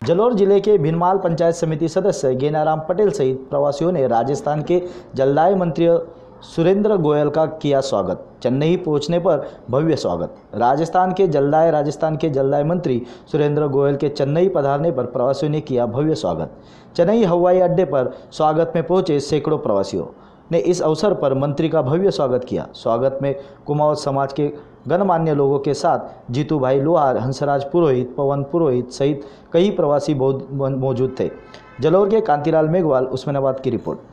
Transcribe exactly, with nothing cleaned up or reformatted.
जलोर जिले के भिनमाल पंचायत समिति सदस्य गेनाराम पटेल सहित प्रवासियों ने राजस्थान के जलदाय मंत्री सुरेंद्र गोयल का किया स्वागत। चेन्नई पहुंचने पर भव्य स्वागत। राजस्थान के जलदाय राजस्थान के जलदाय मंत्री सुरेंद्र गोयल के चेन्नई पधारने पर प्रवासियों ने किया भव्य स्वागत। चेन्नई हवाई अड्डे पर स्वागत में पहुंचे सैकड़ों प्रवासियों ने इस अवसर पर मंत्री का भव्य स्वागत किया। स्वागत में कुमाऊं समाज के गणमान्य लोगों के साथ जीतू भाई लोहार, हंसराज पुरोहित, पवन पुरोहित सहित कई प्रवासी मौजूद थे। जलोर के कांतिलाल मेघवाल, उस्मानाबाद की रिपोर्ट।